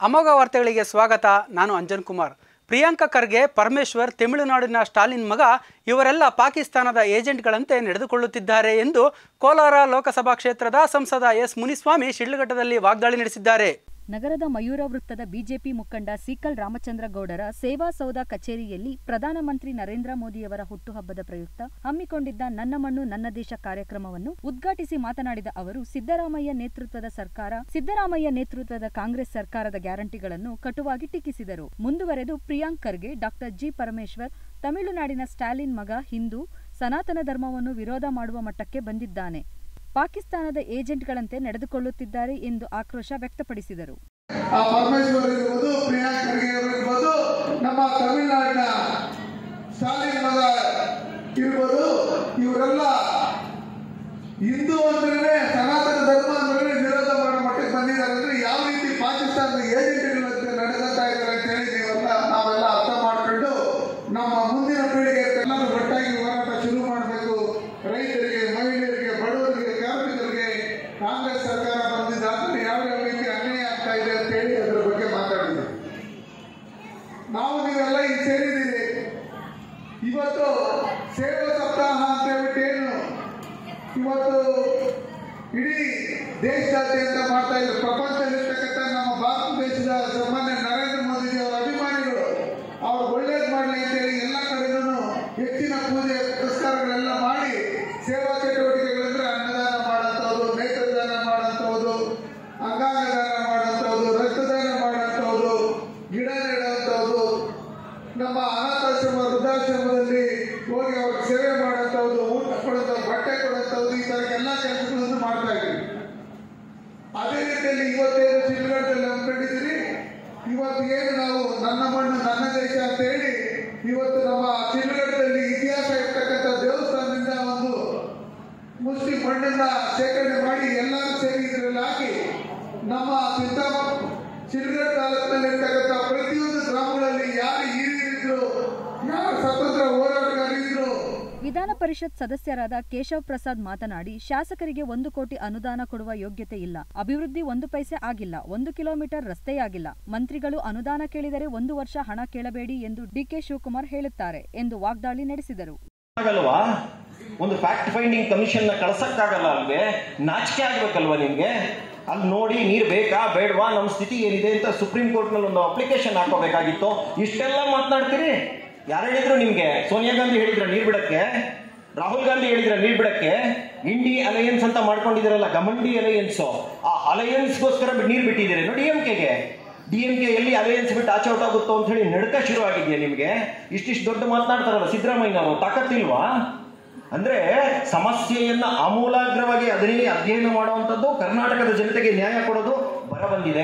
ಅಮೋಘ ವಾರ್ತೆಗಳಿಗೆ ಸ್ವಾಗತ. ನಾನು ಅಂಜನ್ ಕುಮಾರ್. ಪ್ರಿಯಾಂಕಾ ಖರ್ಗೆ, ಪರಮೇಶ್ವರ್, ತಮಿಳುನಾಡಿನ ಸ್ಟಾಲಿನ್ ಮಗ ಇವರೆಲ್ಲ ಪಾಕಿಸ್ತಾನದ ಏಜೆಂಟ್ಗಳಂತೆ ನಡೆದುಕೊಳ್ಳುತ್ತಿದ್ದಾರೆ ಎಂದು ಕೋಲಾರ ಲೋಕಸಭಾ ಕ್ಷೇತ್ರದ ಸಂಸದ ಎಸ್ ಮುನಿಸ್ವಾಮಿ ಶಿಡ್ಲಘಟ್ಟದಲ್ಲಿ ವಾಗ್ದಾಳಿ ನಡೆಸಿದ್ದಾರೆ. ನಗರದ ಮಯೂರ ವೃತ್ತದ ಬಿಜೆಪಿ ಮುಖಂಡ ಸೀಕಲ್ ರಾಮಚಂದ್ರ ಗೌಡರ ಸೇವಾ ಸೌಧ ಕಚೇರಿಯಲ್ಲಿ ಪ್ರಧಾನಮಂತ್ರಿ ನರೇಂದ್ರ ಮೋದಿಯವರ ಹುಟ್ಟುಹಬ್ಬದ ಪ್ರಯುಕ್ತ ಹಮ್ಮಿಕೊಂಡಿದ್ದ ನನ್ನ ಮಣ್ಣು ನನ್ನ ದೇಶ ಕಾರ್ಯಕ್ರಮವನ್ನು ಉದ್ಘಾಟಿಸಿ ಮಾತನಾಡಿದ ಅವರು, ಸಿದ್ದರಾಮಯ್ಯ ನೇತೃತ್ವದ ಕಾಂಗ್ರೆಸ್ ಸರ್ಕಾರದ ಗ್ಯಾರಂಟಿಗಳನ್ನು ಕಟುವಾಗಿ ಟೀಕಿಸಿದರು. ಮುಂದುವರೆದು ಪ್ರಿಯಾಂಕ್ ಖರ್ಗೆ, ಡಾಕ್ಟರ್ ಜಿ ಪರಮೇಶ್ವರ್ ತಮಿಳುನಾಡಿನ ಸ್ಟಾಲಿನ್ ಮಗ ಹಿಂದೂ ಸನಾತನ ಧರ್ಮವನ್ನು ವಿರೋಧ ಮಾಡುವ ಮಟ್ಟಕ್ಕೆ ಬಂದಿದ್ದಾನೆ, ಪಾಕಿಸ್ತಾನದ ಏಜೆಂಟ್ಗಳಂತೆ ನಡೆದುಕೊಳ್ಳುತ್ತಿದ್ದಾರೆ ಎಂದು ಆಕ್ರೋಶ ವ್ಯಕ್ತಪಡಿಸಿದರು. ಪರಮೇಶ್ವರ್ ಇರ್ಬೋದು, ಪ್ರಿಯಾಂಕ್ ಖರ್ಗೆ ಇರ್ಬೋದು, ನಮ್ಮ ತಮಿಳುನಾಡಿನ ಸ್ಟಾಲಿನ್ ಮಗ ಇರ್ಬೋದು, ಇವರೆಲ್ಲ ಹಿಂದೂ ಅಂದ್ರೆ ಸನಾತನ ಧರ್ಮ ಅಂದ್ರೆ ವಿರೋಧ ಮಾಡೋ ಮಟ್ಟಕ್ಕೆ ಬಂದಿದ್ದಾರೆ. ಅಂದ್ರೆ ಯಾವ ರೀತಿ ಪಾಕಿಸ್ತಾನದ ಏಜೆಂಟ್ಗಳಂತೆ ನಡೆಸ್ತಾ ಇದ್ದಾರೆ ಅಂತ ಹೇಳಿ ನಾವೆಲ್ಲ ಅರ್ಥ ಮಾಡ್ಕೊಂಡು ನಮ್ಮ ಮುಂದಿನ ಪೀಳಿಗೆ ಎಲ್ಲರೂ ಒಟ್ಟಾಗಿ ಹೋರಾಟ ಶುರು ಮಾಡಬೇಕು. ರೈತರಿಗೆ, ಮಹಿಳೆಯರಿಗೆ, ಬಡವರಿಗೆ, ಕಾರ್ಮಿಕರಿಗೆ ಕಾಂಗ್ರೆಸ್ ಸರ್ಕಾರ ಬಂದಿದ್ದಾದ್ರೆ ಯಾವ ರೀತಿ ಅನ್ಯಾಯ ಆಗ್ತಾ ಇದೆ ಅಂತ ಹೇಳಿ ಅದರ ಬಗ್ಗೆ ಮಾತಾಡಿದ್ರು. ನಾವು ನೀವೆಲ್ಲ ಈಗ ಸೇರಿದ್ದೀರಿ. ಇವತ್ತು ಸೇವಾ ಸಪ್ತಾಹ ಅಂತ ಹೇಳ್ಬಿಟ್ಟು ಏನು ಇವತ್ತು ಇಡೀ ದೇಶದಾದ್ಯಂತ ಮಾಡ್ತಾ ಇದ್ರು. ಪ್ರಪಂಚದಲ್ಲಿರ್ತಕ್ಕಂಥ ನಮ್ಮ ಭಾರತ ದೇಶದ ಸಾಮಾನ್ಯ ನರೇಂದ್ರ ಮೋದಿ ಅವರ ಅಭಿಮಾನಿಗಳು ಅವ್ರು ಒಳ್ಳೇದು ಮಾಡಲಿ ಅಂತೇಳಿ ಎಲ್ಲ ಕಡೆಗೂ ಹೆಚ್ಚಿನ ಪೂಜೆ ಪುರಸ್ಕಾರಗಳೆಲ್ಲ ಮಾಡಿ ಸೇವಾ ಚಟುವಟಿಕೆಗಳಂದ್ರೆ ಅನ್ನದಾನ ಮಾಡೋಂಥದ್ದು, ನೇತ್ರದಾನ ಮಾಡೋಂಥದ್ದು, ಅಂಗಾಂಗ ದಾನ ಮಾಡೋಂಥದ್ದು, ರಕ್ತದಾನ ಮಾಡೋಂಥದ್ದು, ಗಿಡ ನೆಡುವಂಥದ್ದು, ನಮ್ಮ ಅನಾಥಾಶ್ರಮ ವೃದ್ಧಾಶ್ರಮದಲ್ಲಿ ಹೋಗಿ ಅವ್ರಿಗೆ ಸೇವೆ ಮಾಡೋಂಥದ್ದು, ಊಟ ಕೊಡುವಂಥದ್ದು, ಬಟ್ಟೆ ಕೊಡುವಂಥದ್ದು, ಈ ತರ ಎಲ್ಲ ಕೆಲಸಗಳನ್ನು ಮಾಡ್ತಾ ಇದ್ದೀವಿ. ಅದೇ ರೀತಿಯಲ್ಲಿ ಇವತ್ತೇನು ಶಿಡ್ಲಘಟ್ಟದಲ್ಲಿ ಹಮ್ಮಿಕೊಂಡಿದ್ದೀರಿ, ಇವತ್ತು ಏನು ನಾವು ನನ್ನ ಮಣ್ಣು ನನ್ನ ದೇಶ ಅಂತ ಹೇಳಿ ಇವತ್ತು ನಮ್ಮ ಶಿಡ್ಲಘಟ್ಟದಲ್ಲಿ ಇತಿಹಾಸ ಇರ್ತಕ್ಕಂಥ ದೇವಸ್ಥಾನದಿಂದ ಒಂದು ಮುಸ್ಲಿಂ ಮಣ್ಣನ್ನ ಶೇಖರಣೆ ಮಾಡಿ ಎಲ್ಲರೂ ಸೇರಿ ಇದರಲ್ಲಿ ಹಾಕಿ ನಮ್ಮ ಶಿಡ್ಲಘಟ್ಟ ತಾಲೂಕಿನಲ್ಲಿ ಇರ್ತಕ್ಕಂಥ ಪ್ರತಿಯೊಂದು ಗ್ರಾಮಗಳಲ್ಲಿ ಯಾರು ಹಿರಿಯರಿದ್ರು, ಯಾರು ಸ್ವತಂತ್ರ ಹೋರಾಟಗಾರರಿದ್ರು. ವಿಧಾನ ಪರಿಷತ್ ಸದಸ್ಯರಾದ ಕೇಶವ್ ಪ್ರಸಾದ್ ಮಾತನಾಡಿ, ಶಾಸಕರಿಗೆ 1 ಕೋಟಿ ಅನುದಾನ ಕೊಡುವ ಯೋಗ್ಯತೆ ಇಲ್ಲ, ಅಭಿವೃದ್ಧಿ 1 ಪೈಸೆ ಆಗಿಲ್ಲ, 1 ಕಿಲೋಮೀಟರ್ ರಸ್ತೆಯಾಗಿಲ್ಲ, ಮಂತ್ರಿಗಳು ಅನುದಾನ ಕೇಳಿದರೆ 1 ವರ್ಷ ಹಣ ಕೇಳಬೇಡಿ ಎಂದು ಡಿಕೆ ಶಿವಕುಮಾರ್ ಹೇಳುತ್ತಾರೆ ಎಂದು ವಾಗ್ದಾಳಿ ನಡೆಸಿದರು. ಒಂದು ಫ್ಯಾಕ್ಟ್ ಫೈಂಡಿಂಗ್ ಕಮಿಷನ್ ನ ಕಳ್ಸಕ್ಕಾಗಲ್ಲ ಅಲ್ವೇ? ನಾಚಿಕೆ ಆಗ್ಬೇಕಲ್ವಾ ನಿಮ್ಗೆ? ಅಲ್ಲಿ ನೋಡಿ ನೀರ್ ಬೇಕಾ ಬೇಡವಾ, ನಮ್ಮ ಸ್ಥಿತಿ ಏನಿದೆ ಅಂತ ಸುಪ್ರೀಂ ಕೋರ್ಟ್ ನಲ್ಲಿ ಒಂದು ಅಪ್ಲಿಕೇಶನ್ ಹಾಕೋಬೇಕಾಗಿತ್ತು. ಇಷ್ಟೆಲ್ಲ ಮಾತನಾಡ್ತೀರಿ. ಯಾರು ಹೇಳಿದ್ರು ನಿಮ್ಗೆ? ಸೋನಿಯಾ ಗಾಂಧಿ ಹೇಳಿದ್ರ ನೀರ್ ಬಿಡಕ್ಕೆ? ರಾಹುಲ್ ಗಾಂಧಿ ಹೇಳಿದ್ರ ನೀರ್ ಬಿಡಕ್ಕೆ? ಇಂಡಿ ಅಲಯನ್ಸ್ ಅಂತ ಮಾಡ್ಕೊಂಡಿದಿರಲ್ಲ, ಗಮಂಡಿ ಅಲಯನ್ಸ್, ಆ ಅಲಯನ್ಸ್ಗೋಸ್ಕರ ನೀರ್ ಬಿಟ್ಟಿದ್ದೀರಿ. ನೋಡಿ ಡಿಎಂಕೆ ಎಲ್ಲಿ ಅಲಯನ್ಸ್ ಬಿಟ್ಟು ಆಚೆ ಔಟ್ ಆಗುತ್ತೋ ಅಂತ ಹೇಳಿ ನಡ್ಕ ಶುರು ಆಗಿದೆಯಾ ನಿಮ್ಗೆ? ಇಷ್ಟಿಷ್ಟು ದೊಡ್ಡ ಮಾತನಾಡ್ತಾರಲ್ಲ ಸಿದ್ದರಾಮಯ್ಯನವರು, ತಾಕತ್ತಿಲ್ವಾ? ಅಂದ್ರೆ ಸಮಸ್ಯೆಯನ್ನ ಆಮೂಲಾಗ್ರವಾಗಿ ಅಧ್ಯಯನ ಮಾಡುವಂಥದ್ದು, ಕರ್ನಾಟಕದ ಜನತೆಗೆ ನ್ಯಾಯ ಕೊಡೋದು. ಬರ ಬಂದಿದೆ,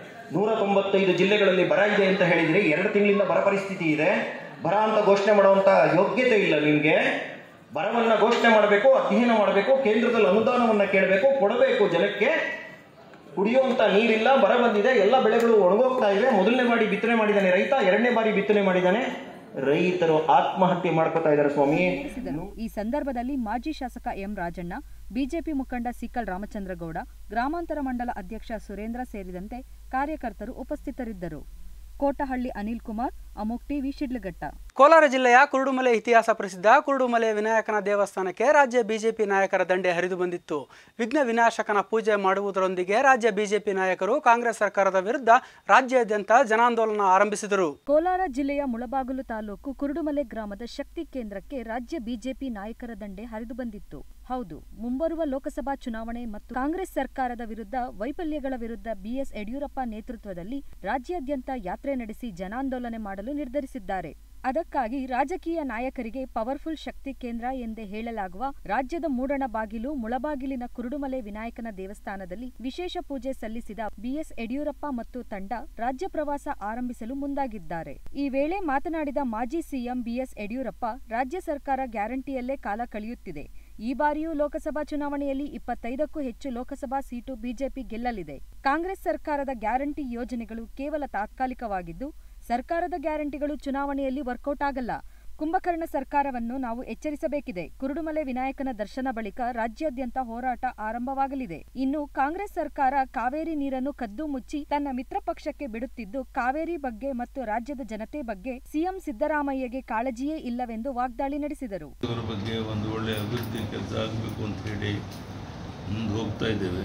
195 ಜಿಲ್ಲೆಗಳಲ್ಲಿ ಬರ ಇದೆ ಅಂತ ಹೇಳಿದ್ರೆ 2 ತಿಂಗಳಿಂದ ಬರ ಪರಿಸ್ಥಿತಿ ಇದೆ. ಬರ ಅಂತ ಘೋಷಣೆ ಮಾಡುವಂತ ಯೋಗ್ಯತೆ ಇಲ್ಲ ನಿಮ್ಗೆ. ಬರವನ್ನ ಘೋಷಣೆ ಮಾಡಬೇಕು, ಅಧ್ಯಯನ ಮಾಡಬೇಕು, ಕೇಂದ್ರದಲ್ಲಿ ಅನುದಾನವನ್ನ ಕೇಳಬೇಕು, ಕೊಡಬೇಕು ಜನಕ್ಕೆ. ಕುಡಿಯುವಂತ ನೀರಿಲ್ಲ, ಬರ ಬಂದಿದೆ, ಎಲ್ಲ ಬೆಳೆಗಳು ಒಣಗೋಗ್ತಾ ಇವೆ. ಮೊದಲನೇ ಬಾರಿ ಬಿತ್ತನೆ ಮಾಡಿದ್ದಾನೆ ರೈತ, 2ನೇ ಬಾರಿ ಬಿತ್ತನೆ ಮಾಡಿದ್ದಾನೆ ರೈತರು, ಆತ್ಮಹತ್ಯೆ ಮಾಡ್ಕೊತಾ ಇದ್ದಾರೆ ಸ್ವಾಮಿ. ಈ ಸಂದರ್ಭದಲ್ಲಿ ಮಾಜಿ ಶಾಸಕ ಎಂ ರಾಜಣ್ಣ, ಬಿಜೆಪಿ ಮುಖಂಡ ಸೀಕಲ್ ರಾಮಚಂದ್ರ ಗೌಡ, ಗ್ರಾಮಾಂತರ ಮಂಡಲ ಅಧ್ಯಕ್ಷ ಸುರೇಂದ್ರ ಸೇರಿದಂತೆ ಕಾರ್ಯಕರ್ತರು ಉಪಸ್ಥಿತರಿದ್ದರು. ಕೋಟಹಳ್ಳಿ ಅನಿಲ್ ಕುಮಾರ್, ಅಮೋಕ್ ಟಿವಿ, ಶಿಡ್ಲಘಟ್ಟ. ಕೋಲಾರ ಜಿಲ್ಲೆಯ ಕುರುಡುಮಲೆ ಇತಿಹಾಸ ಪ್ರಸಿದ್ಧ ಕುರುಡುಮಲೆ ವಿನಾಯಕನ ದೇವಸ್ಥಾನಕ್ಕೆ ರಾಜ್ಯ ಬಿಜೆಪಿ ನಾಯಕರ ದಂಡೆ ಹರಿದು ಬಂದಿತ್ತು. ವಿಘ್ನ ವಿನಾಶಕನ ಪೂಜೆ ಮಾಡುವುದರೊಂದಿಗೆ ರಾಜ್ಯ ಬಿಜೆಪಿ ನಾಯಕರು ಕಾಂಗ್ರೆಸ್ ಸರ್ಕಾರದ ವಿರುದ್ಧ ರಾಜ್ಯಾದ್ಯಂತ ಜನಾಂದೋಲನ ಆರಂಭಿಸಿದರು. ಕೋಲಾರ ಜಿಲ್ಲೆಯ ಮುಳಬಾಗಿಲು ತಾಲೂಕು ಕುರುಡುಮಲೆ ಗ್ರಾಮದ ಶಕ್ತಿ ಕೇಂದ್ರಕ್ಕೆ ರಾಜ್ಯ ಬಿಜೆಪಿ ನಾಯಕರ ದಂಡೆ ಹರಿದು ಬಂದಿತ್ತು. ಹೌದು, ಮುಂಬರುವ ಲೋಕಸಭಾ ಚುನಾವಣೆ ಮತ್ತು ಕಾಂಗ್ರೆಸ್ ಸರ್ಕಾರದ ವಿರುದ್ಧ ವೈಫಲ್ಯಗಳ ವಿರುದ್ಧ ಬಿಎಸ್ ಯಡಿಯೂರಪ್ಪ ನೇತೃತ್ವದಲ್ಲಿ ರಾಜ್ಯಾದ್ಯಂತ ಯಾತ್ರೆ ನಡೆಸಿ ಜನಾಂದೋಲನ ಮಾಡಲು ನಿರ್ಧರಿಸಿದ್ದಾರೆ. ಅದಕ್ಕಾಗಿ ರಾಜಕೀಯ ನಾಯಕರಿಗೆ ಪವರ್ಫುಲ್ ಶಕ್ತಿ ಕೇಂದ್ರ ಎಂದೇ ಹೇಳಲಾಗುವ ರಾಜ್ಯದ ಮೂಡಣಬಾಗಿಲು ಮುಳಬಾಗಿಲಿನ ಕುರುಡುಮಲೆ ವಿನಾಯಕನ ದೇವಸ್ಥಾನದಲ್ಲಿ ವಿಶೇಷ ಪೂಜೆ ಸಲ್ಲಿಸಿದ ಬಿಎಸ್ ಯಡಿಯೂರಪ್ಪ ಮತ್ತು ತಂಡ ರಾಜ್ಯ ಪ್ರವಾಸ ಆರಂಭಿಸಲು ಮುಂದಾಗಿದ್ದಾರೆ. ಈ ವೇಳೆ ಮಾತನಾಡಿದ ಮಾಜಿ ಸಿಎಂ ಬಿಎಸ್ ಯಡಿಯೂರಪ್ಪ, ರಾಜ್ಯ ಸರ್ಕಾರ ಗ್ಯಾರಂಟಿಯಲ್ಲೇ ಕಾಲ ಕಳೆಯುತ್ತಿದೆ. ಈ ಬಾರಿಯೂ ಲೋಕಸಭಾ ಚುನಾವಣೆಯಲ್ಲಿ 25ಕ್ಕೂ ಹೆಚ್ಚು ಲೋಕಸಭಾ ಸೀಟು ಬಿಜೆಪಿ ಗೆಲ್ಲಲಿದೆ. ಕಾಂಗ್ರೆಸ್ ಸರ್ಕಾರದ ಗ್ಯಾರಂಟಿ ಯೋಜನೆಗಳು ಕೇವಲ ತಾತ್ಕಾಲಿಕವಾಗಿದ್ದು, ಸರ್ಕಾರದ ಗ್ಯಾರಂಟಿಗಳು ಚುನಾವಣೆಯಲ್ಲಿ ವರ್ಕೌಟ್ ಆಗಲ್ಲ. ಕುಂಭಕರ್ಣ ಸರ್ಕಾರವನ್ನು ನಾವು ಎಚ್ಚರಿಸಬೇಕಿದೆ. ಕುರುಡುಮಲೆ ವಿನಾಯಕನ ದರ್ಶನ ಬಳಿಕ ರಾಜ್ಯಾದ್ಯಂತ ಹೋರಾಟ ಆರಂಭವಾಗಲಿದೆ. ಇನ್ನು ಕಾಂಗ್ರೆಸ್ ಸರ್ಕಾರ ಕಾವೇರಿ ನೀರನ್ನು ಕದ್ದು ಮುಚ್ಚಿ ತನ್ನ ಮಿತ್ರ ಪಕ್ಷಕ್ಕೆ ಬಿಡುತ್ತಿದ್ದು, ಕಾವೇರಿ ಬಗ್ಗೆ ಮತ್ತು ರಾಜ್ಯದ ಜನತೆ ಬಗ್ಗೆ ಸಿಎಂ ಸಿದ್ದರಾಮಯ್ಯಗೆ ಕಾಳಜಿಯೇ ಇಲ್ಲವೆಂದು ವಾಗ್ದಾಳಿ ನಡೆಸಿದರು. ಇವರ ಬಗ್ಗೆ ಒಂದು ಒಳ್ಳೆಯ ಅಭಿವೃದ್ಧಿ ಕೆಲಸ ಆಗಬೇಕು ಅಂತ ಹೇಳಿ ಮುಂದೆ ಹೋಗ್ತಾ ಇದ್ದೇವೆ.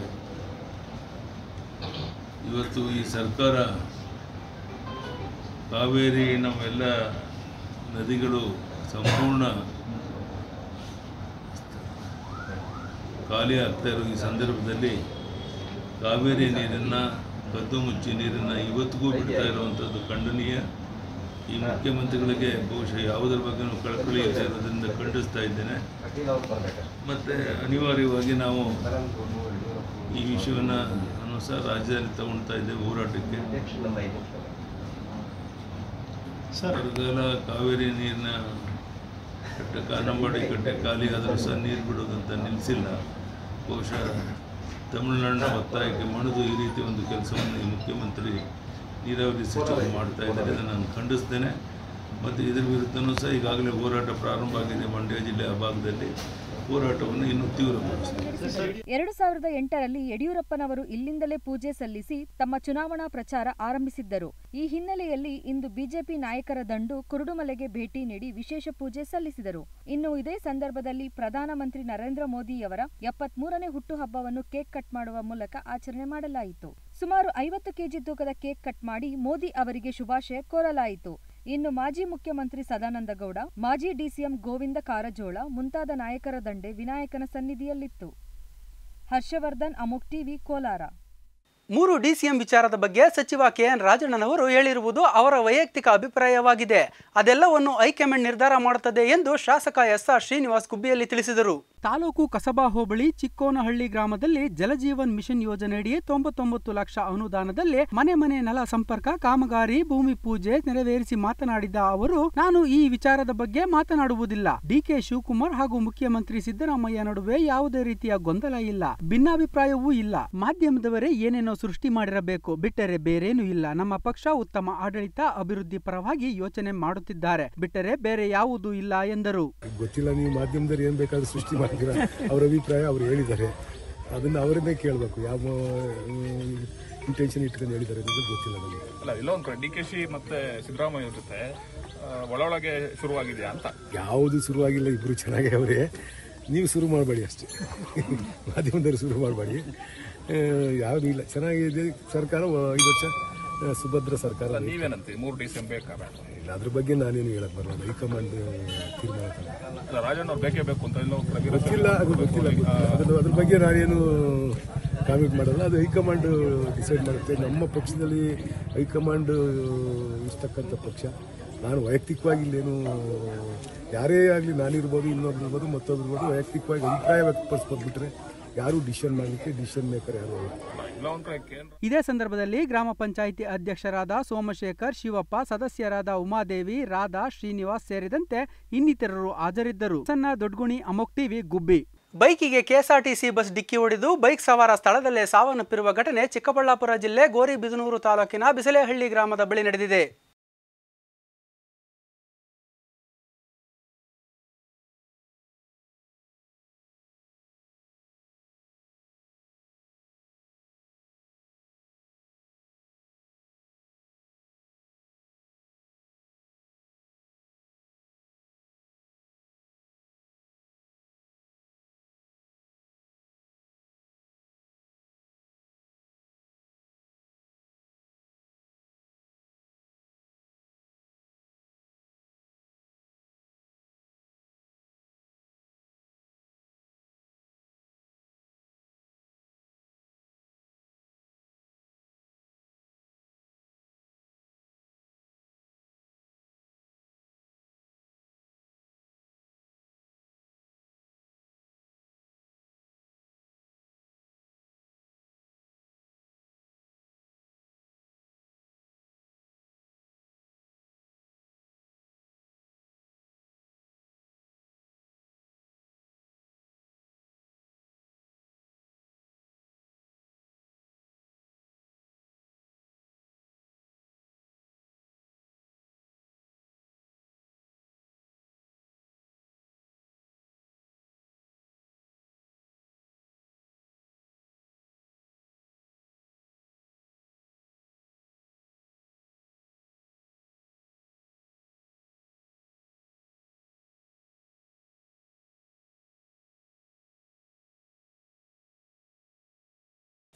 ಇವತ್ತು ಈ ಸರ್ಕಾರ ಕಾವೇರಿ ನಮ್ಮೆಲ್ಲ ನದಿಗಳು ಸಂಪೂರ್ಣ ಖಾಲಿ ಆಗ್ತಾ ಇರೋ ಈ ಸಂದರ್ಭದಲ್ಲಿ ಕಾವೇರಿ ನೀರನ್ನು ಕದ್ದು ಮುಚ್ಚಿ ನೀರನ್ನು ಇವತ್ತಿಗೂ ಬಿಡ್ತಾ ಇರುವಂಥದ್ದು ಖಂಡನೀಯ. ಈ ಮುಖ್ಯಮಂತ್ರಿಗಳಿಗೆ ಬಹುಶಃ ಯಾವುದರ ಬಗ್ಗೆ ಕಳಕಳಿ ಇಲ್ಲದೆ ಇರೋದ್ರಿಂದ ಖಂಡಿಸ್ತಾ ಇದ್ದೇನೆ. ಮತ್ತು ಅನಿವಾರ್ಯವಾಗಿ ನಾವು ಈ ವಿಷಯವನ್ನು ಸಹ ರಾಜ್ಯದಲ್ಲಿ ತಗೊಳ್ತಾ ಇದ್ದೇವೆ ಹೋರಾಟಕ್ಕೆ. ಬರಗಾಲ ಕಾವೇರಿ ನೀರಿನ ಕಾನಂಬಾಡಿ ಕಟ್ಟೆ ಖಾಲಿ ಆದರೂ ಸಹ ನೀರು ಬಿಡೋದಂತ ನಿಲ್ಲಿಸಿಲ್ಲ. ಬಹುಶಃ ತಮಿಳುನಾಡಿನ ಒತ್ತಾಯಕ್ಕೆ ಮಣಿದು ಈ ರೀತಿ ಒಂದು ಕೆಲಸವನ್ನು ಈ ಮುಖ್ಯಮಂತ್ರಿ ನೀರಾವರಿ ಸಚಿವರು ಮಾಡ್ತಾ ಇದ್ದಾರೆ. ಇದನ್ನು ನಾನು ಖಂಡಿಸ್ತೇನೆ. ಮತ್ತು ಇದರ ವಿರುದ್ಧವೂ ಸಹ ಈಗಾಗಲೇ ಹೋರಾಟ ಪ್ರಾರಂಭ ಆಗಿದೆ. ಮಂಡ್ಯ ಜಿಲ್ಲೆಯ ಭಾಗದಲ್ಲಿ ಹೋರಾಟವನ್ನು ಇನ್ನೂ ತೀವ್ರಗೊಳಿಸಿದೆ. 2008ರಲ್ಲಿ ಯಡಿಯೂರಪ್ಪನವರು ಇಲ್ಲಿಂದಲೇ ಪೂಜೆ ಸಲ್ಲಿಸಿ ತಮ್ಮ ಚುನಾವಣಾ ಪ್ರಚಾರ ಆರಂಭಿಸಿದ್ದರು. ಈ ಹಿನ್ನೆಲೆಯಲ್ಲಿ ಇಂದು ಬಿಜೆಪಿ ನಾಯಕರ ದಂಡು ಕುರುಡುಮಲೆಗೆ ಭೇಟಿ ನೀಡಿ ವಿಶೇಷ ಪೂಜೆ ಸಲ್ಲಿಸಿದರು. ಇನ್ನು ಇದೇ ಸಂದರ್ಭದಲ್ಲಿ ಪ್ರಧಾನಮಂತ್ರಿ ನರೇಂದ್ರ ಮೋದಿಯವರ 73ನೇ ಹುಟ್ಟುಹಬ್ಬವನ್ನು ಕೇಕ್ ಕಟ್ ಮಾಡುವ ಮೂಲಕ ಆಚರಣೆ ಮಾಡಲಾಯಿತು. ಸುಮಾರು 50 ಕೆಜಿ ತೂಕದ ಕೇಕ್ ಕಟ್ ಮಾಡಿ ಮೋದಿ ಅವರಿಗೆ ಶುಭಾಶಯ ಕೋರಲಾಯಿತು. ಇನ್ನು ಮಾಜಿ ಮುಖ್ಯಮಂತ್ರಿ ಸದಾನಂದ ಗೌಡ, ಮಾಜಿ ಡಿಸಿಎಂ ಗೋವಿಂದ ಕಾರಜೋಳ ಮುಂತಾದ ನಾಯಕರ ದಂಡೆ ವಿನಾಯಕನ ಸನ್ನಿಧಿಯಲ್ಲಿತ್ತು. ಹರ್ಷವರ್ಧನ್, ಅಮೋಕ್ ಟಿವಿ, ಕೋಲಾರ. 3 ಡಿಸಿಎಂ ವಿಚಾರದ ಬಗ್ಗೆ ಸಚಿವ ಕೆಎನ್ ರಾಜಣ್ಣನವರು ಹೇಳಿರುವುದು ಅವರ ವೈಯಕ್ತಿಕ ಅಭಿಪ್ರಾಯವಾಗಿದೆ. ಅದೆಲ್ಲವನ್ನು ಹೈಕಮಾಂಡ್ ನಿರ್ಧಾರ ಮಾಡುತ್ತದೆ ಎಂದು ಶಾಸಕ ಎಸ್ಆರ್ ಶ್ರೀನಿವಾಸ್ ಗುಬ್ಬಿಯಲ್ಲಿ ತಿಳಿಸಿದರು. ತಾಲೂಕು ಕಸಬಾ ಹೋಬಳಿ ಚಿಕ್ಕೋನಹಳ್ಳಿ ಗ್ರಾಮದಲ್ಲಿ ಜಲಜೀವನ್ ಮಿಷನ್ ಯೋಜನೆಯಡಿ 99 ಲಕ್ಷ ಅನುದಾನದಲ್ಲಿ ಮನೆ ಮನೆ ನಲ ಸಂಪರ್ಕ ಕಾಮಗಾರಿ ಭೂಮಿ ಪೂಜೆ ನೆರವೇರಿಸಿ ಮಾತನಾಡಿದ ಅವರು, ನಾನು ಈ ವಿಚಾರದ ಬಗ್ಗೆ ಮಾತನಾಡುವುದಿಲ್ಲ. ಡಿಕೆ ಶಿವಕುಮಾರ್ ಹಾಗೂ ಮುಖ್ಯಮಂತ್ರಿ ಸಿದ್ದರಾಮಯ್ಯ ನಡುವೆ ಯಾವುದೇ ರೀತಿಯ ಗೊಂದಲ ಇಲ್ಲ, ಭಿನ್ನಾಭಿಪ್ರಾಯವೂ ಇಲ್ಲ. ಮಾಧ್ಯಮದವರೇ ಏನೇನೋ ಸೃಷ್ಟಿ ಮಾಡಿರಬೇಕು, ಬಿಟ್ಟರೆ ಬೇರೇನೂ ಇಲ್ಲ. ನಮ್ಮ ಪಕ್ಷ ಉತ್ತಮ ಆಡಳಿತ ಅಭಿವೃದ್ಧಿ ಪರವಾಗಿ ಯೋಚನೆ ಮಾಡುತ್ತಿದ್ದಾರೆ, ಬಿಟ್ಟರೆ ಬೇರೆ ಯಾವುದೂ ಇಲ್ಲ ಎಂದರು. ಗೊತ್ತಿಲ್ಲ, ನೀವು ಮಾಧ್ಯಮದಲ್ಲಿ ಏನ್ ಬೇಕಾದ್ರೂ ಸೃಷ್ಟಿ ಮಾಡ್ತೀರಾ, ಅವರ ಅಭಿಪ್ರಾಯ ಅವರು ಹೇಳಿದ್ದಾರೆ, ಅದನ್ನ ಅವರನ್ನೇ ಕೇಳಬೇಕು. ಯಾವ ಇಂಟೆನ್ಷನ್ ಇಟ್ಕೊಂಡು ಹೇಳಿದ್ದಾರೆ ಅನ್ನೋದು ಗೊತ್ತಿಲ್ಲ ನನಗೆ. ಅಲ್ಲ, ಇಲ್ಲ ಒಂದು ಕಡೆ ಡಿಕೆಶಿ ಮತ್ತೆ ಸಿದ್ದರಾಮಯ್ಯ ಜೊತೆ ಒಳೊಳಗೆ ಶುರುವಾಗಿದೆಯಾ ಅಂತ. ಯಾವುದು ಶುರುವಾಗಿಲ್ಲ, ಇಬ್ರು ಚೆನ್ನಾಗಿ ಅವರೇ. ನೀವು ಶುರು ಮಾಡಬೇಡಿ ಅಷ್ಟೇ, ಮಾಧ್ಯಮದವರು ಶುರು ಮಾಡಬೇಡಿ. ಯಾವುದು ಇಲ್ಲ, ಚೆನ್ನಾಗಿದೆ ಸರ್ಕಾರ. 5 ವರ್ಷ ಸುಭದ್ರ ಸರ್ಕಾರ. ನೀವೇನಂತ 3 ಡಿಸಿಎಂ ಬೇಕಾ ಬೇಡ? ಇಲ್ಲ, ಅದ್ರ ಬಗ್ಗೆ ನಾನೇನು ಹೇಳಕ್ ಬರಲ್ಲ, ಹೈಕಮಾಂಡ್ ತೀರ್ಮಾನ. ರಾಜಣ್ಣ ಅವ್ರು ಬೇಕೇ ಬೇಕು ಅಂತ ಗೊತ್ತಿಲ್ಲ, ಅದು ಗೊತ್ತಿಲ್ಲ. ಅದ್ರ ಬಗ್ಗೆ ನಾನೇನು ಕಾಮೆಂಟ್ ಮಾಡಲ್ಲ, ಅದು ಹೈಕಮಾಂಡ್ ಡಿಸೈಡ್ ಮಾಡುತ್ತೆ. ನಮ್ಮ ಪಕ್ಷದಲ್ಲಿ ಹೈಕಮಾಂಡ್ ಇರ್ತಕ್ಕಂಥ ಪಕ್ಷ. ನಾನು ವೈಯಕ್ತಿಕವಾಗಿ ಇಲ್ಲೇನು, ಯಾರೇ ಆಗಲಿ, ನಾನಿರ್ಬೋದು, ಇನ್ನೊಬ್ರು ಇರ್ಬೋದು, ಮತ್ತೊಬ್ರು ಇರ್ಬೋದು, ವೈಯಕ್ತಿಕವಾಗಿ ಅಭಿಪ್ರಾಯ ವ್ಯಕ್ತಪಡಿಸ್ಕೊಂಡ್ಬಿಟ್ರೆ ಯಾರು ಡಿಸಿಷನ್ ಮಾಡಲಿಕ್ಕೆ ಡಿಸಿಷನ್ ಮೇಕರ್ ಯಾರು. ಇದೇ ಸಂದರ್ಭದಲ್ಲಿ ಗ್ರಾಮ ಪಂಚಾಯಿತಿ ಅಧ್ಯಕ್ಷರಾದ ಸೋಮಶೇಖರ್, ಶಿವಪ್ಪ, ಸದಸ್ಯರಾದ ಉಮಾದೇವಿ, ರಾಧಾ, ಶ್ರೀನಿವಾಸ್ ಸೇರಿದಂತೆ ಇನ್ನಿತರರು ಹಾಜರಿದ್ದರು. ಸಣ್ಣ ದೊಡ್ಗುಣಿ, ಅಮೋಕ್ ಟಿವಿ, ಗುಬ್ಬಿ. ಬೈಕಿಗೆ ಕೆಎಸ್ಆರ್ಟಿಸಿ ಬಸ್ ಡಿಕ್ಕಿ ಹೊಡೆದು ಬೈಕ್ ಸವಾರ ಸ್ಥಳದಲ್ಲೇ ಸಾವನ್ನಪ್ಪಿರುವ ಘಟನೆ ಚಿಕ್ಕಬಳ್ಳಾಪುರ ಜಿಲ್ಲೆ ಗೋರಿಬಿದನೂರು ತಾಲೂಕಿನ ಬಿಸಲೆಹಳ್ಳಿ ಗ್ರಾಮದ ಬಳಿ ನಡೆದಿದೆ.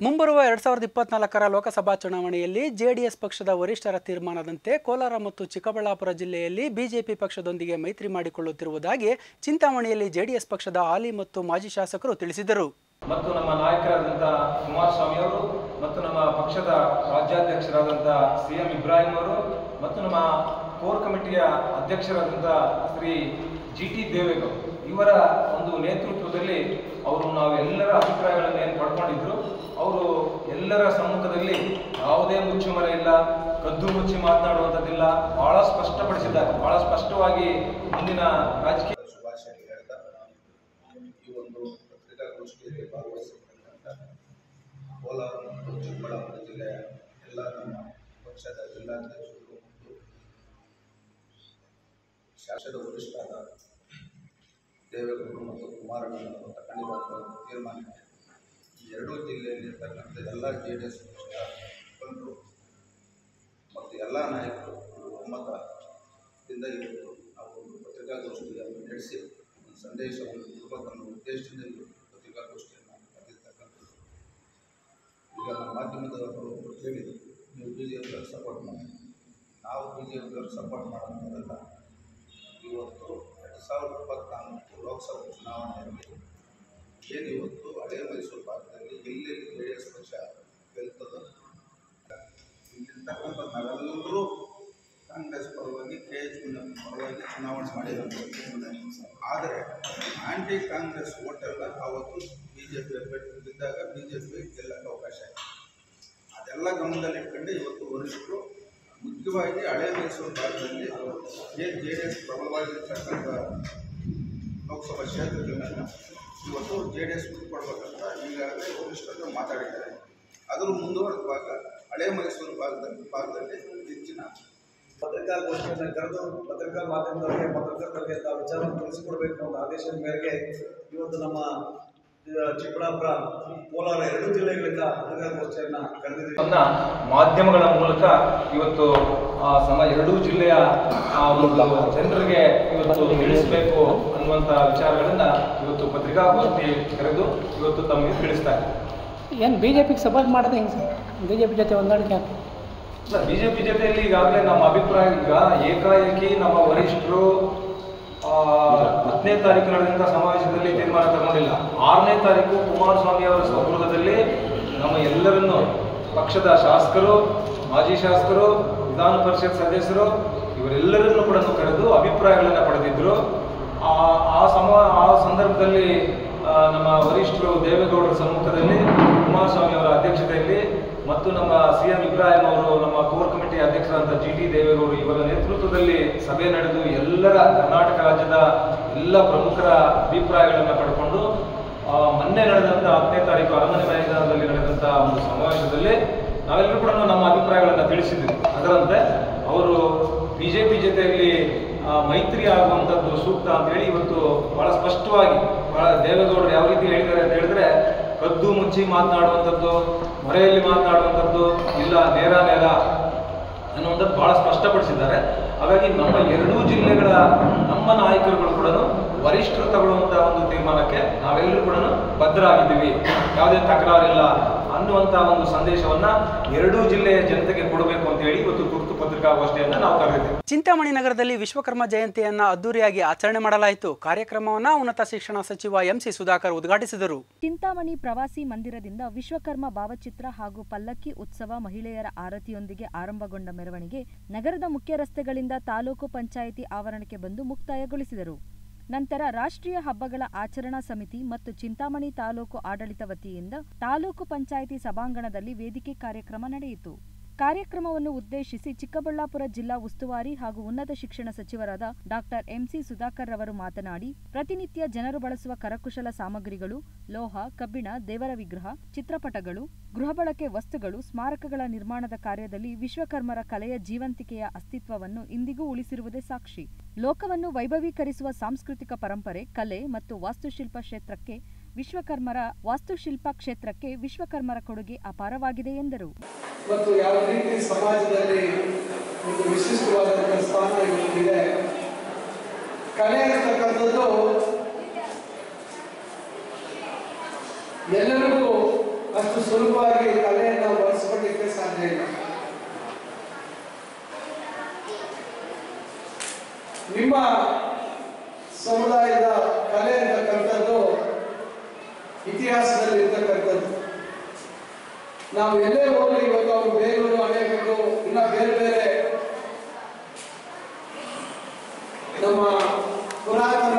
ಮುಂಬರುವ 2024ರ ಲೋಕಸಭಾ ಚುನಾವಣೆಯಲ್ಲಿ ಜೆಡಿಎಸ್ ಪಕ್ಷದ ವರಿಷ್ಠರ ತೀರ್ಮಾನದಂತೆ ಕೋಲಾರ ಮತ್ತು ಚಿಕ್ಕಬಳ್ಳಾಪುರ ಜಿಲ್ಲೆಯಲ್ಲಿ ಬಿಜೆಪಿ ಪಕ್ಷದೊಂದಿಗೆ ಮೈತ್ರಿ ಮಾಡಿಕೊಳ್ಳುತ್ತಿರುವುದಾಗಿ ಚಿಂತಾಮಣಿಯಲ್ಲಿ ಜೆಡಿಎಸ್ ಪಕ್ಷದ ಹಾಲಿ ಮತ್ತು ಮಾಜಿ ಶಾಸಕರು ತಿಳಿಸಿದರು. ಮತ್ತು ನಮ್ಮ ನಾಯಕರಾದಂಥ ಕುಮಾರಸ್ವಾಮಿ ಅವರು ಮತ್ತು ನಮ್ಮ ಪಕ್ಷದ ರಾಜ್ಯಾಧ್ಯಕ್ಷರಾದಂಥ CM ಇಬ್ರಾಹಿಂ ಅವರು ಮತ್ತು ನಮ್ಮ ಕೋರ್ ಕಮಿಟಿಯ ಅಧ್ಯಕ್ಷರಾದಂಥ ಶ್ರೀ GT ದೇವೇಗೌಡ ಇವರ ಒಂದು ನೇತೃತ್ವದಲ್ಲಿ ಅವರು ನಾವೆಲ್ಲರ ಅಭಿಪ್ರಾಯಗಳನ್ನು ಏನು ಪಡ್ಕೊಂಡಿದ್ರು, ಅವರು ಎಲ್ಲರ ಸಮ್ಮುಖದಲ್ಲಿ ಯಾವುದೇ ಮುಚ್ಚುಮರೆ ಇಲ್ಲ, ಕದ್ದು ಮುಚ್ಚಿ ಮಾತನಾಡುವಂಥದ್ದಿಲ್ಲ, ಬಹಳ ಸ್ಪಷ್ಟಪಡಿಸಿದ್ದಾರೆ. ಬಹಳ ಸ್ಪಷ್ಟವಾಗಿ ಮುಂದಿನ ರಾಜಕೀಯ ಈ ಒಂದು ಪತ್ರಿಕಾಗೋಷ್ಠಿಯಲ್ಲಿ ಭಾಗವಹಿಸಿರ್ತಕ್ಕಂಥ ಕೋಲಾರ ಮತ್ತು ಚಿಕ್ಕಬಳ್ಳಾಪುರ ಜಿಲ್ಲೆಯ ಎಲ್ಲ ನಮ್ಮ ಪಕ್ಷದ ಜಿಲ್ಲಾಧ್ಯಕ್ಷರು ಮತ್ತು ಶಾಸಕರ ವರಿಷ್ಠರಾದ ದೇವೇಗೌಡರು ಮತ್ತು ಕುಮಾರಣ್ಣನವರು ತಗೊಂಡಿರುವ ತೀರ್ಮಾನ ಎರಡೂ ಜಿಲ್ಲೆಯಲ್ಲಿರ್ತಕ್ಕಂಥ ಎಲ್ಲ JDS ಪಕ್ಷದ ಮುಖಂಡರು ಮತ್ತು ಎಲ್ಲ ನಾಯಕರು ಒಮ್ಮತದಿಂದ ಇವತ್ತು ನಾವು ಒಂದು ಪತ್ರಿಕಾಗೋಷ್ಠಿಯನ್ನು ನಡೆಸಿ ಒಂದು ಸಂದೇಶವನ್ನು ಕೊಡಬೇಕನ್ನೋ ಉದ್ದೇಶದಿಂದ ಈ ಪತ್ರಿಕಾಗೋಷ್ಠಿಯನ್ನು ನಡೆದಿರ್ತಕ್ಕಂಥದ್ದು. ಈಗ ನಮ್ಮ ಮಾಧ್ಯಮದವರು ಹೇಳಿದರು, ನೀವು BJP ಸಪೋರ್ಟ್ ಮಾಡಿ, ನಾವು BJP ಸಪೋರ್ಟ್ ಮಾಡೋದಲ್ಲ. ಇವತ್ತು 2024 ಲೋಕಸಭಾ ಚುನಾವಣೆಯಲ್ಲಿ ಏನು ಇವತ್ತು ಹಳೆ ಮೈಸೂರು ಭಾಗದಲ್ಲಿ ಎಲ್ಲೆಲ್ಲಿ JDS ಪಕ್ಷ ಗೆಲ್ತದೋ ಇಲ್ಲಿರ್ತಕ್ಕಂಥ ನಾವೆಲ್ಲರೂ ಕಾಂಗ್ರೆಸ್ ಪರವಾಗಿ KH ಪರವಾಗಿ ಚುನಾವಣೆ ಮಾಡಿರೋದು. ಆದರೆ ಆಂಟಿ ಕಾಂಗ್ರೆಸ್ ಓಟೆಲ್ಲ ಆವತ್ತು BJP ಅಭ್ಯರ್ಥಿ ಬಿದ್ದಾಗ BJP ಗೆಲ್ಲಕ್ಕೆ ಅವಕಾಶ ಇದೆ. ಅದೆಲ್ಲ ಗಮನದಲ್ಲಿಟ್ಕೊಂಡು ಇವತ್ತು ವರಿಷ್ಠರು ಮುಖ್ಯವಾಗಿ ಹಳೆ ಮೈಸೂರು ಭಾಗದಲ್ಲಿ ಏನು JDS ಪ್ರಬಲವಾಗಿರ್ತಕ್ಕಂಥ ಲೋಕಸಭಾ ಕ್ಷೇತ್ರಗಳನ್ನು ಇವತ್ತು JDS ಕೊಡಬೇಕಂತ ಈಗಾಗಲೇ ವರಿಷ್ಠರು ಮಾತಾಡಿದ್ದಾರೆ. ಅದರ ಮುಂದುವರೆದ ಭಾಗ ಹಳೆ ಮೈಸೂರು ಭಾಗದಲ್ಲಿ ಹೆಚ್ಚಿನ ಪತ್ರಿಕಾಗೋಷ್ಠಿಯನ್ನು ಕರೆದು ಪತ್ರಿಕಾ ಮಾಧ್ಯಮದವರಿಗೆ ಪತ್ರಕರ್ತರಿಗೆ ವಿಚಾರವನ್ನು ತಿಳಿಸಿಕೊಡಬೇಕು ಅನ್ನೋ ಆದೇಶದ ಮೇರೆಗೆ ಇವತ್ತು ನಮ್ಮ ಚಿಕ್ಕಬಳ್ಳಾಪುರ, ಕೋಲಾರ ಎರಡೂ ಜಿಲ್ಲೆಗಳಿಂದ ಪತ್ರಿಕಾಗೋಷ್ಠಿಯನ್ನು ಕರೆದಿದ್ದೀವಿ. ಮಾಧ್ಯಮಗಳ ಮೂಲಕ ಇವತ್ತು ಎರಡೂ ಜಿಲ್ಲೆಯ ಜನರಿಗೆ ಇವತ್ತು ತಿಳಿಸಬೇಕು ಅನ್ನುವಂಥ ವಿಚಾರಗಳನ್ನು ಇವತ್ತು ಪತ್ರಿಕಾಗೋಷ್ಠಿ ಕರೆದು ಇವತ್ತು ತಮಗೆ ತಿಳಿಸ್ತಾ ಇದ್ದಾರೆ. ಏನು BJPಗೆ ಸಪೋರ್ಟ್ ಮಾಡೋದು ಹೆಂಗೆ ಸರ್? BJP ಜೊತೆ ಹೊಂದಾಣಿಕೆ ಆಗ್ತದೆ? ಇಲ್ಲ, BJP ಜೊತೆಯಲ್ಲಿ ಈಗಾಗಲೇ ನಮ್ಮ ಅಭಿಪ್ರಾಯ ಈಗ ಏಕಾಏಕಿ ನಮ್ಮ ವರಿಷ್ಠರು 10ನೇ ತಾರೀಕು ನಡೆದಂಥ ಸಮಾವೇಶದಲ್ಲಿ ತೀರ್ಮಾನ ತಗೊಂಡಿಲ್ಲ. 6ನೇ ತಾರೀಕು ಕುಮಾರಸ್ವಾಮಿ ಅವರ ಸೌಗೃಹದಲ್ಲಿ ನಮ್ಮ ಎಲ್ಲರನ್ನು ಪಕ್ಷದ ಶಾಸಕರು, ಮಾಜಿ ಶಾಸಕರು, ವಿಧಾನ ಪರಿಷತ್ ಸದಸ್ಯರು ಇವರೆಲ್ಲರನ್ನು ಕೂಡ ಕರೆದು ಅಭಿಪ್ರಾಯಗಳನ್ನು ಪಡೆದಿದ್ದರು. ಆ ಸಂದರ್ಭದಲ್ಲಿ ನಮ್ಮ ವರಿಷ್ಠರು ದೇವೇಗೌಡರ ಸಮ್ಮುಖದಲ್ಲಿ, ಕುಮಾರಸ್ವಾಮಿ ಅವರ ಅಧ್ಯಕ್ಷತೆಯಲ್ಲಿ ಮತ್ತು ನಮ್ಮ CM ಇಬ್ರಾಹಿಂ ಅವರು, ನಮ್ಮ ಕೋರ್ ಕಮಿಟಿ ಅಧ್ಯಕ್ಷರಾದಂಥ GT ದೇವೇಗೌಡರು ಇವರ ನೇತೃತ್ವದಲ್ಲಿ ಸಭೆ ನಡೆದು ಎಲ್ಲರ ಕರ್ನಾಟಕ ರಾಜ್ಯದ ಎಲ್ಲ ಪ್ರಮುಖರ ಅಭಿಪ್ರಾಯಗಳನ್ನು ಪಡ್ಕೊಂಡು ಮೊನ್ನೆ ನಡೆದಂಥ 10ನೇ ತಾರೀಕು ಅರಮನೆ ಮೈದಾನದಲ್ಲಿ ನಡೆದಂಥ ಒಂದು ಸಮಾವೇಶದಲ್ಲಿ ನಾವೆಲ್ಲರೂ ಕೂಡ ನಮ್ಮ ಅಭಿಪ್ರಾಯಗಳನ್ನು ತಿಳಿಸಿದ್ವಿ. ಅದರಂತೆ ಅವರು BJP ಜೊತೆಯಲ್ಲಿ ಮೈತ್ರಿ ಆಗುವಂಥದ್ದು ಸೂಕ್ತ ಅಂತೇಳಿ ಇವತ್ತು ಬಹಳ ಸ್ಪಷ್ಟವಾಗಿ ದೇವೇಗೌಡರು ಯಾವ ರೀತಿ ಹೇಳಿದ್ದಾರೆ ಅಂತ ಹೇಳಿದ್ರೆ, ಕದ್ದು ಮುಚ್ಚಿ ಮಾತನಾಡುವಂಥದ್ದು, ಮರೆಯಲ್ಲಿ ಮಾತನಾಡುವಂಥದ್ದು ಇಲ್ಲ, ನೇರ ಅನ್ನುವಂಥದ್ದು ಬಹಳ ಸ್ಪಷ್ಟಪಡಿಸಿದ್ದಾರೆ. ಹಾಗಾಗಿ ನಮ್ಮ ಎರಡೂ ಜಿಲ್ಲೆಗಳ ನಮ್ಮ ನಾಯಕರುಗಳು ಕೂಡ ವರಿಷ್ಠರು ತಗೊಳ್ಳುವಂಥ ಒಂದು ತೀರ್ಮಾನಕ್ಕೆ ನಾವೆಲ್ಲರೂ ಕೂಡ ಬದ್ಧರಾಗಿದ್ದೀವಿ, ಯಾವುದೇ ತಕರಾರಿಲ್ಲ ಅನ್ನುವಂಥ ಒಂದು ಸಂದೇಶವನ್ನ ಎರಡೂ ಜಿಲ್ಲೆಯ ಜನತೆಗೆ ಕೊಡಬೇಕು ಅಂತ ಹೇಳಿ ಇವತ್ತು ತುರ್ತು ಪತ್ರಿಕಾಗೋಷ್ಠಿಯನ್ನು ನಾವು ಕರೆದಿದ್ದೇವೆ. ಚಿಂತಾಮಣಿ ನಗರದಲ್ಲಿ ವಿಶ್ವಕರ್ಮ ಜಯಂತಿಯನ್ನು ಅದ್ದೂರಿಯಾಗಿ ಆಚರಣೆ ಮಾಡಲಾಯಿತು. ಕಾರ್ಯಕ್ರಮವನ್ನು ಉನ್ನತ ಶಿಕ್ಷಣ ಸಚಿವ MC ಸುಧಾಕರ್ ಉದ್ಘಾಟಿಸಿದರು. ಚಿಂತಾಮಣಿ ಪ್ರವಾಸಿ ಮಂದಿರದಿಂದ ವಿಶ್ವಕರ್ಮ ಭಾವಚಿತ್ರ ಹಾಗೂ ಪಲ್ಲಕ್ಕಿ ಉತ್ಸವ ಮಹಿಳೆಯರ ಆರತಿಯೊಂದಿಗೆ ಆರಂಭಗೊಂಡ ಮೆರವಣಿಗೆ ನಗರದ ಮುಖ್ಯ ರಸ್ತೆಗಳಿಂದ ತಾಲೂಕು ಪಂಚಾಯಿತಿ ಆವರಣಕ್ಕೆ ಬಂದು ಮುಕ್ತಾಯಗೊಳಿಸಿದರು. ನಂತರ ರಾಷ್ಟ್ರೀಯ ಹಬ್ಬಗಳ ಆಚರಣಾ ಸಮಿತಿ ಮತ್ತು ಚಿಂತಾಮಣಿ ತಾಲೂಕು ಆಡಳಿತ ವತಿಯಿಂದ ತಾಲೂಕು ಪಂಚಾಯಿತಿ ಸಭಾಂಗಣದಲ್ಲಿ ವೇದಿಕೆ ಕಾರ್ಯಕ್ರಮ ನಡೆಯಿತು. ಕಾರ್ಯಕ್ರಮವನ್ನು ಉದ್ದೇಶಿಸಿ ಚಿಕ್ಕಬಳ್ಳಾಪುರ ಜಿಲ್ಲಾ ಉಸ್ತುವಾರಿ ಹಾಗೂ ಉನ್ನತ ಶಿಕ್ಷಣ ಸಚಿವರಾದ ಡಾಕ್ಟರ್ MC ಸುಧಾಕರ್ ರವರು ಮಾತನಾಡಿ, ಪ್ರತಿನಿತ್ಯ ಜನರು ಬಳಸುವ ಕರಕುಶಲ ಸಾಮಗ್ರಿಗಳು, ಲೋಹ, ಕಬ್ಬಿಣ, ದೇವರ ವಿಗ್ರಹ, ಚಿತ್ರಪಟಗಳು, ಗೃಹ ಬಳಕೆ ವಸ್ತುಗಳು, ಸ್ಮಾರಕಗಳ ನಿರ್ಮಾಣದ ಕಾರ್ಯದಲ್ಲಿ ವಿಶ್ವಕರ್ಮರ ಕಲೆಯ ಜೀವಂತಿಕೆಯ ಅಸ್ತಿತ್ವವನ್ನು ಇಂದಿಗೂ ಉಳಿಸಿರುವುದೇ ಸಾಕ್ಷಿ. ಲೋಕವನ್ನು ವೈಭವೀಕರಿಸುವ ಸಾಂಸ್ಕೃತಿಕ ಪರಂಪರೆ, ಕಲೆ ಮತ್ತು ವಾಸ್ತುಶಿಲ್ಪ ಕ್ಷೇತ್ರಕ್ಕೆ ವಿಶ್ವಕರ್ಮರ ಕೊಡುಗೆ ಅಪಾರವಾಗಿದೆ ಎಂದರು. ಮತ್ತು ಯಾವ ರೀತಿ ಸಮಾಜದಲ್ಲಿ ಒಂದು ವಿಶಿಷ್ಟವಾದಂತಹ ಸ್ಥಾನ ಇದೆ. ಕಲೆ ಇರತಕ್ಕಂಥದ್ದು ಎಲ್ಲರಿಗೂ ಅಷ್ಟು ಸುಲಭವಾಗಿ ನಿಮ್ಮ ಸಮುದಾಯದ ಕಲೆ ಅಂತಕ್ಕಂಥದ್ದು ಇತಿಹಾಸದಲ್ಲಿ ಇರ್ತಕ್ಕಂಥದ್ದು. ನಾವು ಎಲ್ಲೇ ಹೋಗಲಿ ಇವತ್ತು ಅವರು ಬೇಲೂರು, ಅಣೆಕಟ್ಟು, ಇನ್ನ ಬೇರೆ ಬೇರೆ ನಮ್ಮ ಪುರಾತನ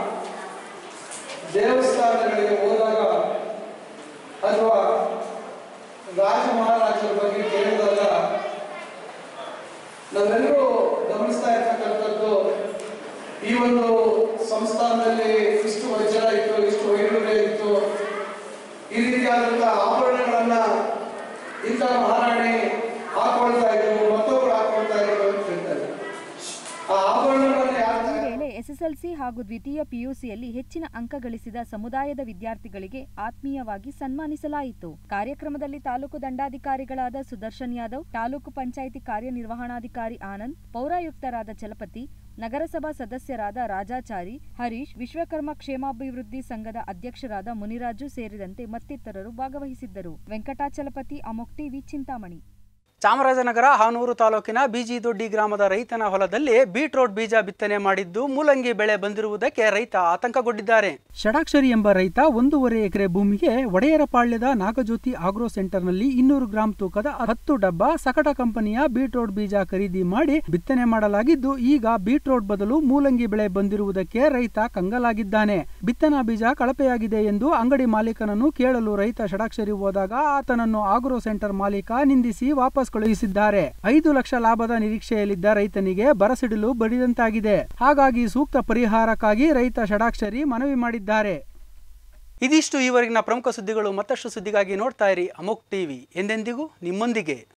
ದೇವಸ್ಥಾನಗಳಿಗೆ ಹೋದಾಗ ಅಥವಾ ರಾಜ ಮಹಾರಾಜರ ಬಗ್ಗೆ ಕೇಳಿದಾಗ ನಾವೆಲ್ಲರೂ ಗಮನಿಸ್ತಾ ಇರ್ತಕ್ಕಂಥದ್ದು ಈ ಒಂದು ಸಂಸ್ಥಾನದಲ್ಲಿ ಇಷ್ಟು ವಜ್ರ ಇತ್ತು, ಇಷ್ಟು ವೈಡೂರ್ಯ ಇತ್ತು, ಈ ರೀತಿಯಾದಂತಹ ಆಭರಣಗಳನ್ನ ಇಂಥ ಮಹಾರಾಣಿ ಹಾಕೊಳ್ತಾ ಇದ್ರು, ಮತ್ತೊಬ್ಬರು ಹಾಕೊಳ್ತಾ ಇದ್ರು ಅಂತ ಹೇಳ್ತಾರೆ. ಆ ಆಭರಣಗಳನ್ನ ಈ ವೇಳೆ ಎಸ್ಎಸ್ಎಲ್ಸಿ ಹಾಗೂ ದ್ವಿತೀಯ ಪಿಯುಸಿಯಲ್ಲಿ ಹೆಚ್ಚಿನ ಅಂಕ ಗಳಿಸಿದ ಸಮುದಾಯದ ವಿದ್ಯಾರ್ಥಿಗಳಿಗೆ ಆತ್ಮೀಯವಾಗಿ ಸನ್ಮಾನಿಸಲಾಯಿತು. ಕಾರ್ಯಕ್ರಮದಲ್ಲಿ ತಾಲೂಕು ದಂಡಾಧಿಕಾರಿಗಳಾದ ಸುದರ್ಶನ್ ಯಾದವ್, ತಾಲೂಕು ಪಂಚಾಯಿತಿ ಕಾರ್ಯನಿರ್ವಹಣಾಧಿಕಾರಿ ಆನಂದ್, ಪೌರಾಯುಕ್ತರಾದ ಚಲಪತಿ, ನಗರಸಭಾ ಸದಸ್ಯರಾದ ರಾಜಾಚಾರಿ, ಹರೀಶ್, ವಿಶ್ವಕರ್ಮ ಕ್ಷೇಮಾಭಿವೃದ್ಧಿ ಸಂಘದ ಅಧ್ಯಕ್ಷರಾದ ಮುನಿರಾಜು ಸೇರಿದಂತೆ ಮತ್ತಿತರರು ಭಾಗವಹಿಸಿದ್ದರು. ವೆಂಕಟಾಚಲಪತಿ, ಅಮೋಕ್ ಟಿವಿ, ಚಿಂತಾಮಣಿ. ಚಾಮರಾಜನಗರ ಹಾನೂರು ತಾಲೂಕಿನ ಬಿಜಿದೊಡ್ಡಿ ಗ್ರಾಮದ ರೈತನ ಹೊಲದಲ್ಲಿ ಬೀಟ್ರೋಟ್ ಬೀಜ ಬಿತ್ತನೆ ಮಾಡಿದ್ದು ಮೂಲಂಗಿ ಬೆಳೆ ಬಂದಿರುವುದಕ್ಕೆ ರೈತ ಆತಂಕಗೊಂಡಿದ್ದಾರೆ. ಷಡಾಕ್ಷರಿ ಎಂಬ ರೈತ 1.5 ಎಕರೆ ಭೂಮಿಗೆ ಒಡೆಯರಪಾಳ್ಯದ ನಾಗಜ್ಯೋತಿ ಆಗ್ರೋ ಸೆಂಟರ್ನಲ್ಲಿ 200 ಗ್ರಾಂ ತೂಕದ 10 ಡಬ್ಬ ಸಕಟ ಕಂಪನಿಯ ಬೀಟ್ರೋಟ್ ಬೀಜ ಖರೀದಿ ಮಾಡಿ ಬಿತ್ತನೆ ಮಾಡಲಾಗಿದ್ದು, ಈಗ ಬೀಟ್ರೋಟ್ ಬದಲು ಮೂಲಂಗಿ ಬೆಳೆ ಬಂದಿರುವುದಕ್ಕೆ ರೈತ ಕಂಗಾಲಾಗಿದ್ದಾನೆ. ಬಿತ್ತನಾ ಬೀಜ ಕಳಪೆಯಾಗಿದೆ ಎಂದು ಅಂಗಡಿ ಮಾಲೀಕನನ್ನು ಕೇಳಲು ರೈತ ಷಡಾಕ್ಷರಿ ಹೋದಾಗ ಆತನನ್ನು ಆಗ್ರೋ ಸೆಂಟರ್ ಮಾಲೀಕ ನಿಂದಿಸಿ ವಾಪಸ್ ಕಳುಹಿಸಿದ್ದಾರೆ. 5 ಲಕ್ಷ ಲಾಭದ ನಿರೀಕ್ಷೆಯಲ್ಲಿದ್ದ ರೈತನಿಗೆ ಬರಸಿಡಿಲು ಬಡಿದಂತಾಗಿದೆ. ಹಾಗಾಗಿ ಸೂಕ್ತ ಪರಿಹಾರಕ್ಕಾಗಿ ರೈತ ಷಡಾಕ್ಷರಿ ಮನವಿ ಮಾಡಿದ್ದಾರೆ. ಇದಿಷ್ಟು ಈವರೆಗಿನ ಪ್ರಮುಖ ಸುದ್ದಿಗಳು. ಮತ್ತಷ್ಟು ಸುದ್ದಿಗಾಗಿ ನೋಡ್ತಾ ಇರಿ ಅಮೋಕ್ ಟಿವಿ, ಎಂದೆಂದಿಗೂ ನಿಮ್ಮೊಂದಿಗೆ.